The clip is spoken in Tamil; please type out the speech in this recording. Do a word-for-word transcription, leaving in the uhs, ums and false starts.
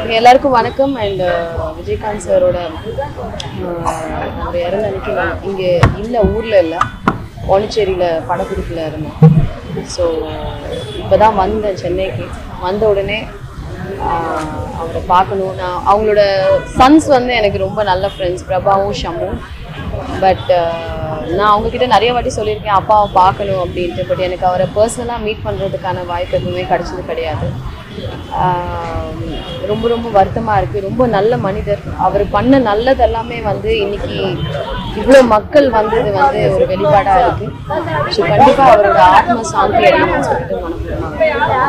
எல்லாருக்கும் வணக்கம். அண்ட் விஜயகாந்த் சாரோட அவர் இறந்த அன்னைக்கு நான் இங்கே இல்லை, ஊரில் இல்லை, பாண்டிச்சேரியில் படப்பிடிப்பில் இருந்தேன். ஸோ இப்போ தான் வந்தேன் சென்னைக்கு. வந்த உடனே அவரை பார்க்கணும். நான் அவங்களோட சன்ஸ் வந்து எனக்கு ரொம்ப நல்ல ஃப்ரெண்ட்ஸ், பிரபாவும் ஷம்மும். பட் நான் அவங்கக்கிட்ட நிறைய வாட்டி சொல்லியிருக்கேன் அப்பாவை பார்க்கணும் அப்படின்ட்டு. பட் எனக்கு அவரை பர்சனலாக மீட் பண்ணுறதுக்கான வாய்ப்பு எதுவுமே கிடச்சது கிடையாது. ரொம்ப ரொம்ப வருத்தமாக இருக்குது. ரொம்ப நல்ல மனிதர். அவர் பண்ண நல்லது எல்லாமே வந்து இன்னைக்கு இவ்வளோ மக்கள் வந்தது வந்து ஒரு வெளிப்பாடாக இருக்குது. ஸோ கண்டிப்பாக அவரோட ஆத்ம சாந்தி அடையணும்னு சொல்லிட்டு மனப்பூர்வமாக